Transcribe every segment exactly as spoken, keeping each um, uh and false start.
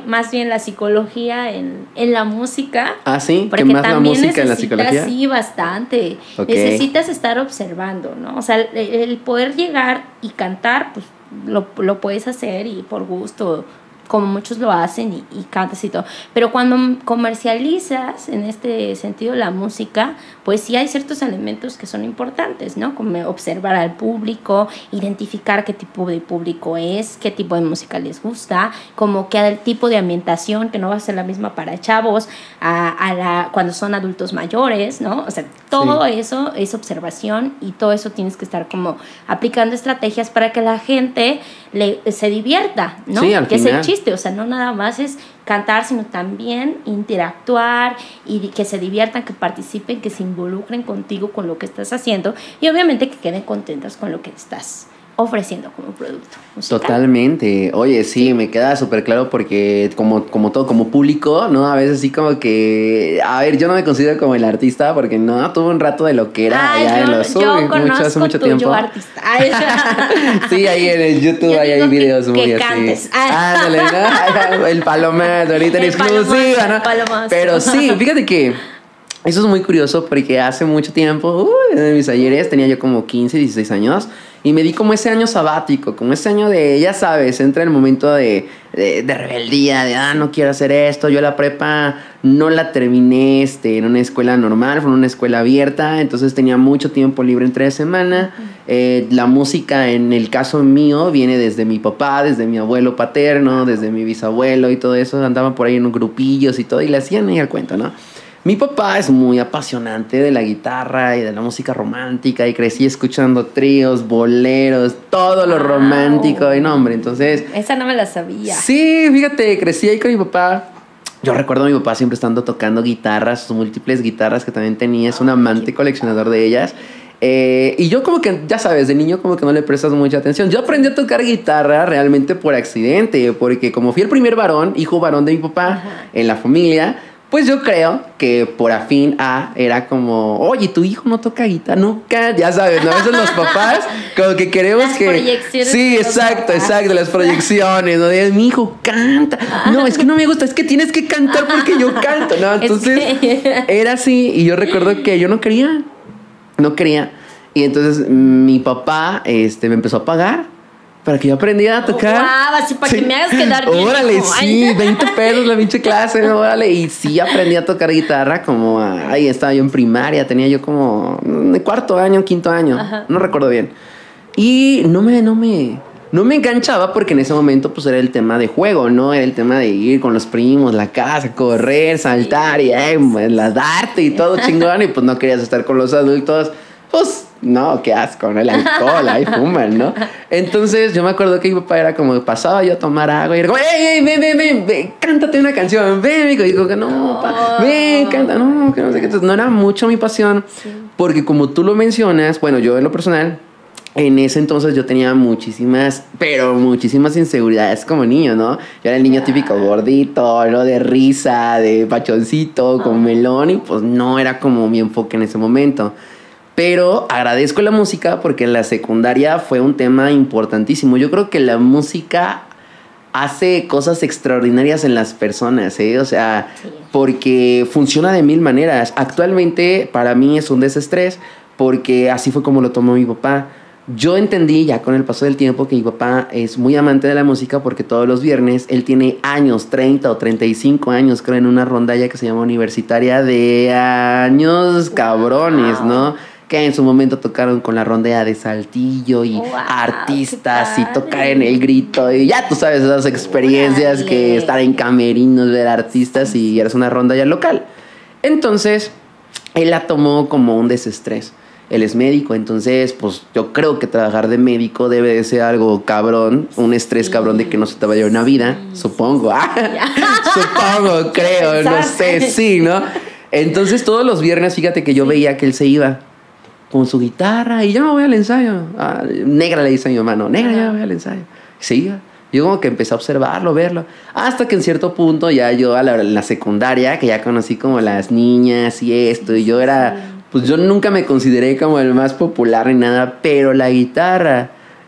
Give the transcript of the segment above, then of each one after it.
más bien la psicología en, en la música. Ah, sí, porque ¿qué más también la música en la psicología? Sí, bastante. Okay. Necesitas estar observando, ¿no? O sea, el, el poder llegar y cantar, pues lo, lo puedes hacer y por gusto, como muchos lo hacen y, y cantas y todo. Pero cuando comercializas en este sentido la música, pues sí hay ciertos elementos que son importantes, ¿no? Como observar al público, identificar qué tipo de público es, qué tipo de música les gusta, como qué el tipo de ambientación, que no va a ser la misma para chavos a, a la, cuando son adultos mayores, ¿no? O sea, todo sí. Eso es observación y todo eso tienes que estar como aplicando estrategias para que la gente le, se divierta, ¿no? Sí, al que final. es el chiste, o sea, no nada más es cantar, sino también interactuar y que se diviertan, que participen, que se involucren contigo con lo que estás haciendo y obviamente que queden contentas con lo que estás ofreciendo como producto musical. Totalmente. Oye, sí, sí. me queda súper claro porque como, como todo, como público, ¿no? A veces sí como que... A ver, yo no me considero como el artista porque no, tuve un rato de lo que era Ay, allá yo, en los yo mucho, conozco hace mucho tu tiempo. yo artista. Ay, sí, ahí en el YouTube yo hay, hay videos que, muy que así. Cantes. Ándale, ¿no? El palomazo, ahorita en exclusiva, ¿no? Palomazo. Pero sí, fíjate que eso es muy curioso porque hace mucho tiempo, uh, en mis ayeres, tenía yo como quince, dieciséis años y me di como ese año sabático, como ese año de, ya sabes, entra el momento de, de, de rebeldía, de, ah, no quiero hacer esto. Yo la prepa no la terminé este, en una escuela normal, fue en una escuela abierta, entonces tenía mucho tiempo libre entre semana. Uh-huh. Eh, la música, en el caso mío, viene desde mi papá, desde mi abuelo paterno, desde mi bisabuelo y todo eso. Andaban por ahí en grupillos y todo y le hacían ahí al cuento, ¿no? Mi papá es muy apasionante de la guitarra y de la música romántica y crecí escuchando tríos, boleros, todo lo wow. romántico y no, hombre, entonces... Esa no me la sabía. Sí, fíjate, crecí ahí con mi papá. Yo recuerdo a mi papá siempre estando tocando guitarras, sus múltiples guitarras que también tenía, es un amante coleccionador de ellas. Eh, y yo como que, ya sabes, de niño como que no le prestas mucha atención. Yo aprendí a tocar guitarra realmente por accidente, porque como fui el primer varón, hijo varón de mi papá, ajá, en la familia... Pues yo creo que por afín a era como, oye, tu hijo no toca guitarra, nunca, ya sabes, ¿no? A veces los papás como que queremos las que... proyecciones. Sí, exacto, exacto, las proyecciones, ¿no? De, mi hijo canta. No, es que no me gusta, es que tienes que cantar porque yo canto, ¿no? Entonces es que... era así y yo recuerdo que yo no quería, no quería. Y entonces mi papá este, me empezó a pagar para que yo aprendiera a tocar. Wow, así para sí. que me hagas quedar bien. Órale, sí, veinte pesos la pinche clase, órale. Y sí aprendí a tocar guitarra como, ahí estaba yo en primaria, tenía yo como cuarto año, quinto año, ajá, no recuerdo bien. Y no me, no me, no me enganchaba porque en ese momento pues era el tema de juego, ¿no? Era el tema de ir con los primos, la casa, correr, saltar y eh, la darte y todo chingón. Y pues no querías estar con los adultos, pues... No, qué asco, ¿no? El alcohol, ahí fuman, ¿no? Entonces yo me acuerdo que mi papá era como, pasaba yo a tomar agua y era como, ¡ey, ey, ven, ven, ven, ven, cántate una canción, ven, amigo! Y digo que no, pa, ven, canta, no, que no sé qué. Entonces no era mucho mi pasión, sí, porque como tú lo mencionas, bueno, yo en lo personal, en ese entonces yo tenía muchísimas, pero muchísimas inseguridades como niño, ¿no? Yo era el niño típico gordito, ¿no? De risa, de pachoncito, con melón, y pues no era como mi enfoque en ese momento. Pero agradezco la música porque en la secundaria fue un tema importantísimo. Yo creo que la música hace cosas extraordinarias en las personas, ¿eh? O sea, sí, porque funciona de mil maneras. Actualmente para mí es un desestrés porque así fue como lo tomó mi papá. Yo entendí ya con el paso del tiempo que mi papá es muy amante de la música porque todos los viernes él tiene años, treinta o treinta y cinco años, creo, en una rondalla que se llama Universitaria de Años Cabrones, wow, ¿no? Que en su momento tocaron con la rondalla de Saltillo y wow, artistas y tocar en el grito y ya tú sabes esas experiencias Dale. que estar en camerinos, ver artistas y eres una rondalla local. Entonces él la tomó como un desestrés. Él es médico, entonces pues yo creo que trabajar de médico debe de ser algo cabrón, un estrés sí, cabrón de que no se te vaya una vida, sí, supongo, supongo, creo, no sé, sí, ¿no? Entonces todos los viernes fíjate que yo sí. veía que él se iba con su guitarra y ya me voy al ensayo. Ah, negra le dice a mi mamá, no, negra, ya me voy al ensayo. Sí, yo como que empecé a observarlo, verlo, hasta que en cierto punto ya yo a la, la secundaria, que ya conocí como las niñas y esto, y yo era, pues yo nunca me consideré como el más popular ni nada, pero la guitarra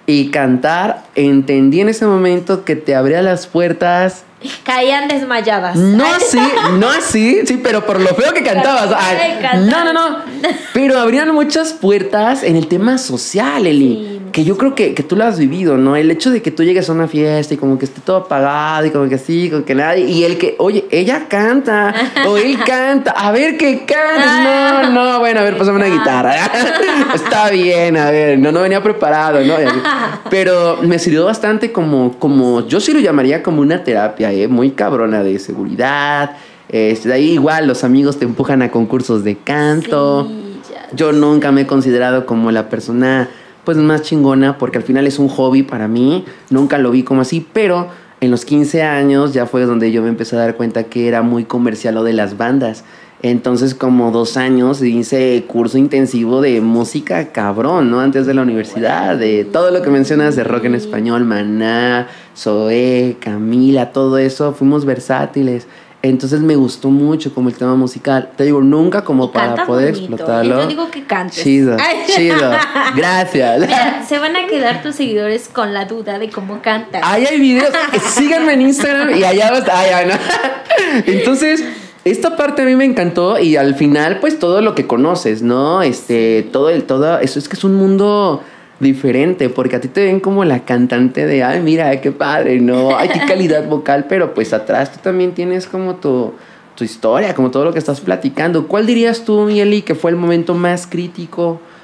y cantar, entendí en ese momento que te abría las puertas. Caían desmayadas. No así, no así, sí, pero por lo feo que cantabas. Ay, no, no, no. Pero abrían muchas puertas en el tema social, Eli. Sí, que yo creo que, que tú lo has vivido, ¿no? El hecho de que tú llegues a una fiesta y como que esté todo apagado y como que sí, como que nadie. Y el que, oye, ella canta o él canta. A ver qué canta. No, no, bueno, a ver, pásame una guitarra. Está bien, a ver, no, no venía preparado, ¿no? Pero me sirvió bastante como, como, yo sí lo llamaría como una terapia, ¿eh? Muy cabrona de seguridad. Este, de ahí igual los amigos te empujan a concursos de canto. Sí, ya. Yo nunca me he considerado como la persona pues más chingona, porque al final es un hobby para mí. Nunca lo vi como así, pero en los quince años ya fue donde yo me empecé a dar cuenta que era muy comercial lo de las bandas. Entonces, como dos años hice curso intensivo de música cabrón, ¿no? Antes de la universidad, de todo lo que mencionas de rock en español, Maná, Zoé, Camila, todo eso, fuimos versátiles. Entonces me gustó mucho como el tema musical. Te digo, nunca como para poder bonito. Explotarlo. Yo digo que cantes. Chido, chido. Gracias. Mira, se van a quedar tus seguidores con la duda de cómo cantas. Ahí hay videos. Síganme en Instagram y allá vas. Ay, no. Entonces, esta parte a mí me encantó y al final, pues todo lo que conoces, ¿no? Este, todo el, todo, eso es que es un mundo diferente, porque a ti te ven como la cantante de, ay, mira, qué padre, ¿no? Ay, qué calidad vocal, pero pues atrás tú también tienes como tu, tu historia, como todo lo que estás platicando. ¿Cuál dirías tú, Eli, que fue el momento más crítico